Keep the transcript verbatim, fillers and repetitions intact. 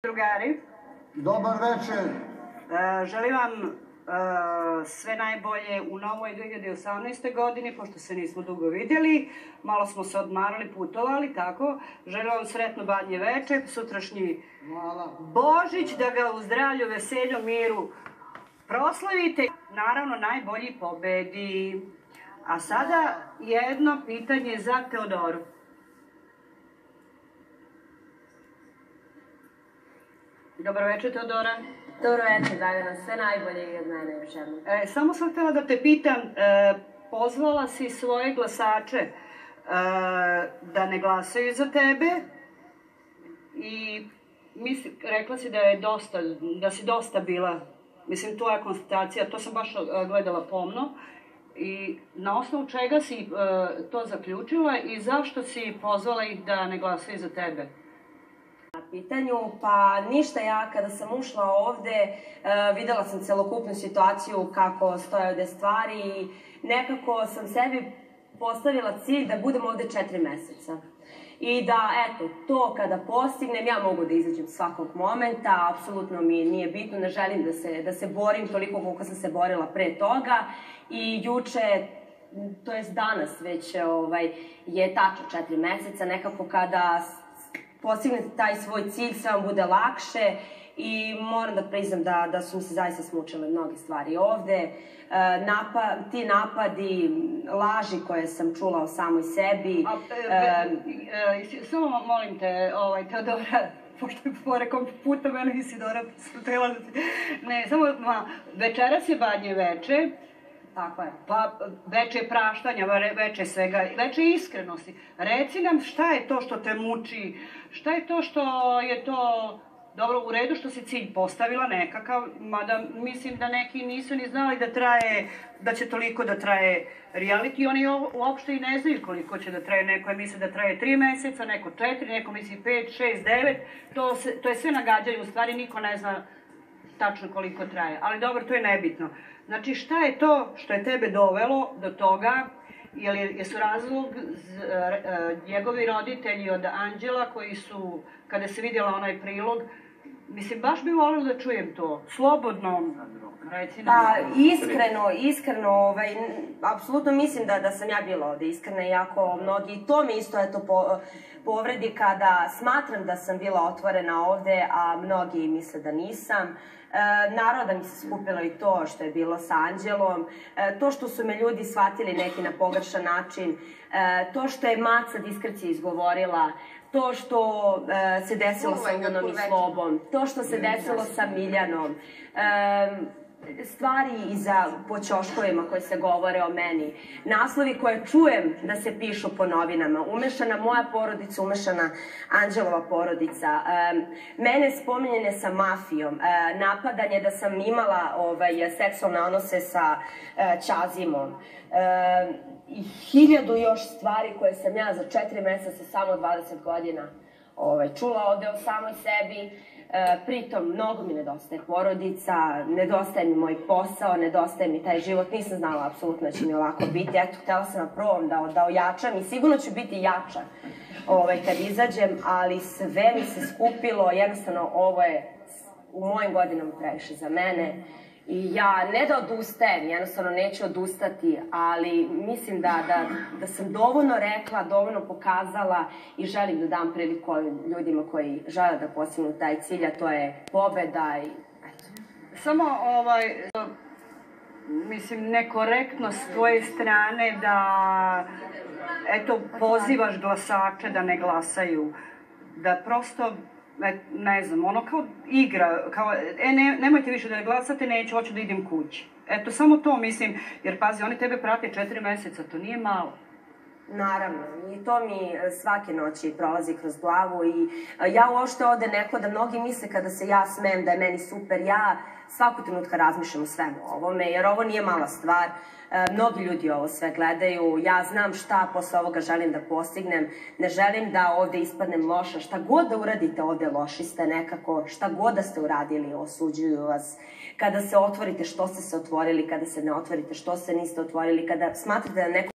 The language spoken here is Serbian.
Drugari, dobar večer. E, želim vam e, sve najbolje u novoj dve hiljade osamnaestoj godini, pošto se nismo dugo vidjeli, malo smo se odmarali, putovali, tako. Želim vam sretno Badnje veče, sutrašnji Božić, da ga u zdravlju, veselju, miru proslavite. Naravno, najbolji pobedi. A sada jedno pitanje za Teodoru. Dobro večer, Teodora. Dobro večer, Dragana. Sve najbolje i od mene još jednom. E, samo sam htjela da te pitam, e, pozvala si svoje glasače e, da ne glasaju za tebe i misli, rekla si da je dosta, da si dosta bila, mislim, tvoja konstatacija, to sam baš gledala pomno. I na osnovu čega si e, to zaključila i zašto si pozvala ih da ne glasaju za tebe? Na pitanju, pa ništa, ja kada sam ušla ovde, videla sam celokupnu situaciju kako stoje ovde stvari i nekako sam sebi postavila cilj da budem ovde četiri meseca. I da, eto, to kada postignem, ja mogu da izađem svakog momenta, apsolutno mi nije bitno, ne želim da se, da se borim toliko koliko sam se borila pre toga. I juče, to jest danas već, ovaj, je tačno četiri meseca, nekako kada postignete taj svoj cilj, sve vam bude lakše i moram da priznam da, da su mi se zaista smučile mnoge stvari ovde. E, napa, ti napadi, laži koje sam čula o samoj sebi. A, e, e, e, samo molim te, ovaj, Teodora, pošto je porekom puta mene Isidora htjela da ti... Ne, samo, ma, večeras je Badnje veče. Tako je. Pa veče praštanja, veče svega, veče iskrenosti. Reci nam šta je to što te muči, šta je to što je to dobro u redu što si cilj postavila nekakav, mada mislim da neki nisu ni znali da traje, da će toliko da traje reality, oni uopšte i ne znaju koliko će da traje, neko je misli da traje tri meseca, neko četiri, neko misli pet, šest, devet, to, se, to je sve nagađanje, u stvari niko ne zna tačno koliko traje, ali dobro, to je nebitno. Znači, šta je to što je tebe dovelo do toga, jesu razlog njegovi roditelji od Anđela koji su, kada se vidjela onaj prilog, mislim, baš bi volila da čujem to, slobodno, reci nam. Pa, iskreno, iskreno, ovaj, apsolutno mislim da, da sam ja bila ovde iskrena, iako mnogi, to mi isto eto po, povredi kada smatram da sam bila otvorena ovde, a mnogi misle da nisam. E, naravno da mi se skupilo i to što je bilo sa Anđelom, e, to što su me ljudi shvatili neki na pogrešan način, e, to što je Maca diskrecija izgovorila, to što e, se desilo sa Unom i Slobom, to što se desilo sa Miljanom, e, stvari iza po ćoškovima koje se govore o meni, naslovi koje čujem da se pišu po novinama, umešana moja porodica, umešana Anđelova porodica, e, mene spominjene sa mafijom, e, napadanje da sam imala ovaj, seksualne odnose sa e, Ćazimom, e, i hiljadu još stvari koje sam ja za četiri meseca, samo dvadeset godina, ovaj, čula ovde o samoj sebi. E, pritom, mnogo mi nedostaje porodica, nedostaje mi moj posao, nedostaje mi taj život, nisam znala apsolutno da će mi ovako biti. Eto, htjela sam na prvom da, da ojačam i sigurno ću biti jača ovaj, kad izađem, ali sve mi se skupilo, jednostavno ovo je u mojim godinama previše za mene. I ja ne da odustajem, jednostavno neću odustati, ali mislim da, da, da sam dovoljno rekla, dovoljno pokazala i želim da dam priliku ljudima koji žele da postignu taj cilj, a to je pobeda i eto. Samo, ovaj, mislim, nekorektno s tvoje strane da, eto, pozivaš glasače da ne glasaju, da prosto... ne znam, ono kao igra, kao, e, ne, nemojte više da ne glasate, neću, hoću da idem kući. Eto, samo to mislim, jer pazi, oni tebe prate četiri meseca, to nije malo. Naravno, i to mi svake noći prolazi kroz glavu i ja uopšte ovde neko da mnogi misle kada se ja smejem da je meni super, ja svaku trenutka razmišljam o svemu ovome, jer ovo nije mala stvar. Mnogi ljudi ovo sve gledaju, ja znam šta posle ovoga želim da postignem, ne želim da ovde ispadnem loša, šta god da uradite ovde loši ste nekako, šta god da ste uradili, osuđuju vas. Kada se otvorite, što ste se otvorili, kada se ne otvorite, što se niste otvorili, kada smatrate da neko